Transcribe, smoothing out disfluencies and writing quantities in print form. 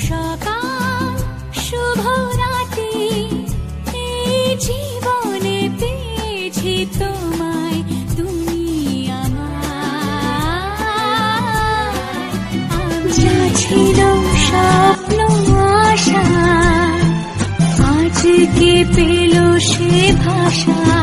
সকাল শুভ রাতে, এই জীবনে পেয়েছি তোমায়, তুমি আমার। যা ছিল স্বপ্ন আশা, আজকে পেল সে ভাষা।